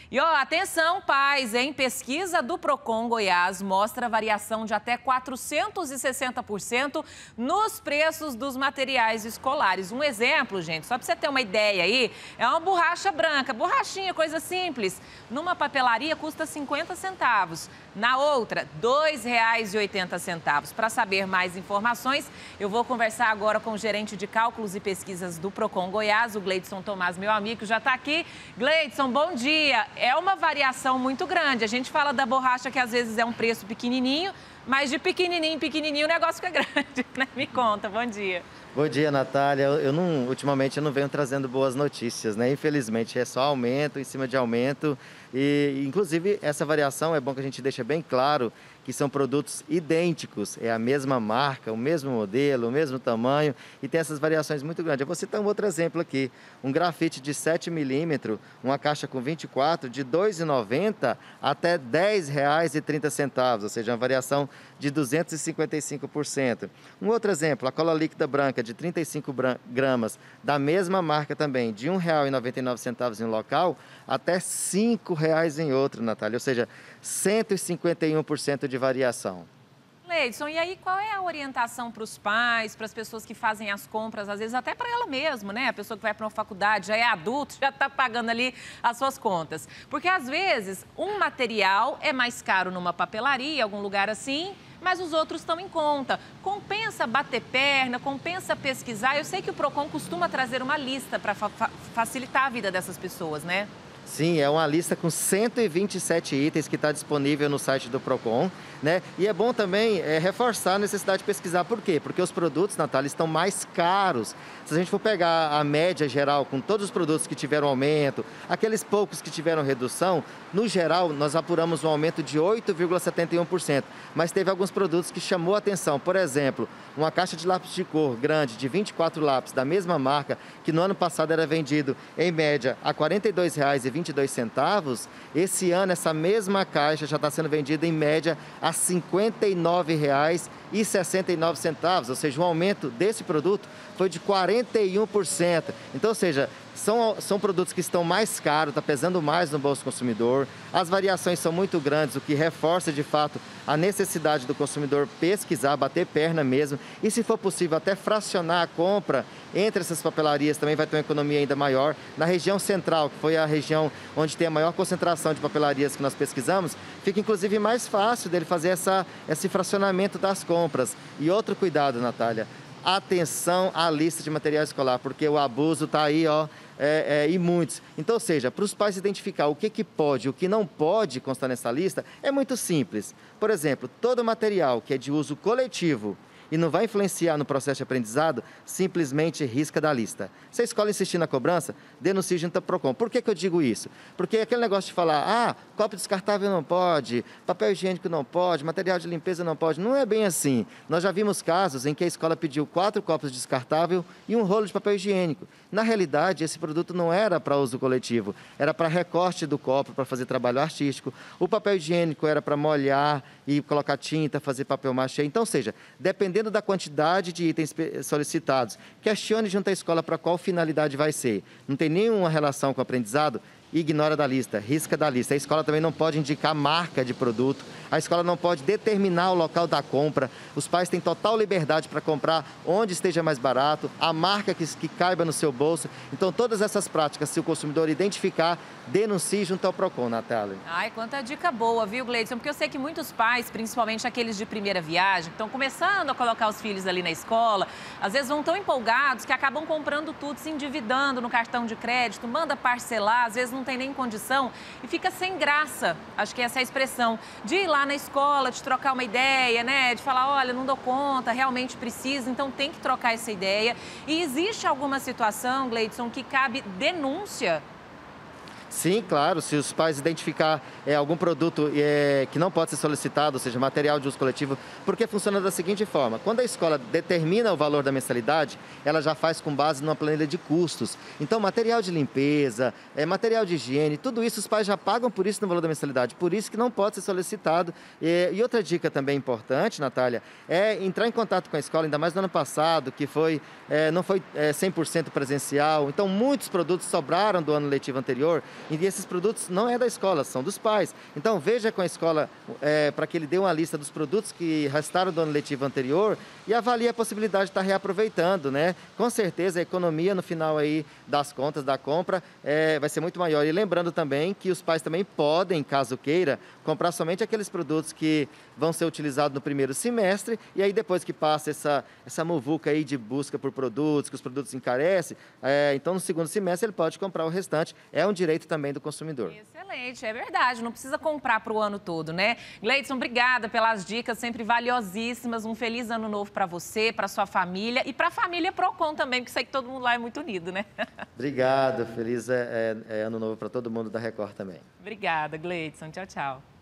E ó, atenção, pais, hein? Pesquisa do Procon Goiás mostra variação de até 460% nos preços dos materiais escolares. Um exemplo, gente, só para você ter uma ideia aí, é uma borracha branca, borrachinha, coisa simples. Numa papelaria custa 50 centavos, na outra, R$ 2,80. Para saber mais informações, eu vou conversar agora com o gerente de cálculos e pesquisas do Procon Goiás, o Gleidson Tomás, meu amigo, já está aqui. Gleidson, bom dia. É uma variação muito grande. A gente fala da borracha que às vezes é um preço pequenininho, mas de pequenininho em pequenininho o negócio fica grande, né? Me conta, bom dia. Bom dia, Natália. Ultimamente eu não venho trazendo boas notícias, né? Infelizmente é só aumento em cima de aumento e, inclusive, essa variação é bom que a gente deixe bem claro que são produtos idênticos, é a mesma marca, o mesmo modelo, o mesmo tamanho e tem essas variações muito grandes. Eu vou citar um outro exemplo aqui, um grafite de 7 milímetros, uma caixa com 24, de R$ 2,90 até R$ 10,30, ou seja, uma variação de 255%. Um outro exemplo, a cola líquida branca de 35 gramas, da mesma marca também, de R$ 1,99 em um local até R$ 5,00 em outro, Natália, ou seja, 151% de variação. Gleidson, e aí qual é a orientação para os pais, para as pessoas que fazem as compras, às vezes até para ela mesma, né? A pessoa que vai para uma faculdade, já é adulto, já está pagando ali as suas contas. Porque às vezes um material é mais caro numa papelaria, algum lugar assim, mas os outros estão em conta. Compensa bater perna, compensa pesquisar. Eu sei que o Procon costuma trazer uma lista para facilitar a vida dessas pessoas, né? Sim, é uma lista com 127 itens que está disponível no site do Procon, né? E é bom também reforçar a necessidade de pesquisar. Por quê? Porque os produtos, Natália, estão mais caros. Se a gente for pegar a média geral com todos os produtos que tiveram aumento, aqueles poucos que tiveram redução, no geral, nós apuramos um aumento de 8,71%. Mas teve alguns produtos que chamou a atenção. Por exemplo, uma caixa de lápis de cor grande, de 24 lápis, da mesma marca, que no ano passado era vendido, em média, a R$ 42,22, esse ano essa mesma caixa já está sendo vendida em média a R$ 59,69, ou seja, um aumento desse produto foi de 41%. Então, ou seja, são produtos que estão mais caros, está pesando mais no bolso do consumidor, as variações são muito grandes, o que reforça de fato a necessidade do consumidor pesquisar, bater perna mesmo, e se for possível até fracionar a compra entre essas papelarias, também vai ter uma economia ainda maior. Na região central, que foi a região onde tem a maior concentração de papelarias que nós pesquisamos, fica inclusive mais fácil dele fazer esse fracionamento das compras. E outro cuidado, Natália, atenção à lista de material escolar, porque o abuso está aí, ó, e muitos. Então, ou seja, para os pais identificar o que pode e o que não pode constar nessa lista, é muito simples. Por exemplo, todo material que é de uso coletivo e não vai influenciar no processo de aprendizado, simplesmente risca da lista. Se a escola insistir na cobrança, denuncie junto ao Procon. Por que eu digo isso? Porque aquele negócio de falar, copo descartável não pode, papel higiênico não pode, material de limpeza não pode, não é bem assim. Nós já vimos casos em que a escola pediu 4 copos descartável e um rolo de papel higiênico. Na realidade, esse produto não era para uso coletivo, era para recorte do copo, para fazer trabalho artístico. O papel higiênico era para molhar e colocar tinta, fazer papel machê. Então, ou seja, dependendo da quantidade de itens solicitados, questione junto à escola para qual finalidade vai ser. Não tem nenhuma relação com o aprendizado, ignora da lista, risca da lista. A escola também não pode indicar marca de produto, a escola não pode determinar o local da compra, os pais têm total liberdade para comprar onde esteja mais barato, a marca que caiba no seu bolso. Então, todas essas práticas, se o consumidor identificar, denuncie junto ao Procon, Natália. Ai, quanta dica boa, viu, Gleidson? Porque eu sei que muitos pais, principalmente aqueles de primeira viagem, estão começando a colocar os filhos ali na escola, às vezes vão tão empolgados que acabam comprando tudo, se endividando no cartão de crédito, manda parcelar, às vezes não tem nem condição e fica sem graça, acho que essa é a expressão, de ir lá na escola, de trocar uma ideia, né? De falar, olha, não dou conta, realmente preciso, então tem que trocar essa ideia. E existe alguma situação, Gleidson, que cabe denúncia? Sim, claro, se os pais identificar algum produto que não pode ser solicitado, ou seja, material de uso coletivo, porque funciona da seguinte forma, quando a escola determina o valor da mensalidade, ela já faz com base numa planilha de custos. Então, material de limpeza, material de higiene, tudo isso os pais já pagam por isso no valor da mensalidade, por isso que não pode ser solicitado. E outra dica também importante, Natália, é entrar em contato com a escola, ainda mais no ano passado, que não foi 100% presencial, então muitos produtos sobraram do ano letivo anterior. E esses produtos não é da escola, são dos pais. Então, veja com a escola, para que ele dê uma lista dos produtos que restaram do ano letivo anterior e avalie a possibilidade de estar reaproveitando, né? Com certeza, a economia no final aí das contas, da compra, vai ser muito maior. E lembrando também que os pais também podem, caso queira, comprar somente aqueles produtos que vão ser utilizados no primeiro semestre, e aí depois que passa essa muvuca aí de busca por produtos, que os produtos encarecem, então no segundo semestre ele pode comprar o restante. É um direito também do consumidor. Excelente, é verdade, não precisa comprar para o ano todo, né? Gleidson, obrigada pelas dicas, sempre valiosíssimas. Um feliz ano novo para você, para sua família e para a família Procon também, porque sei que todo mundo lá é muito unido, né? Obrigado, feliz ano novo para todo mundo da Record também. Obrigada, Gleidson. Tchau, tchau.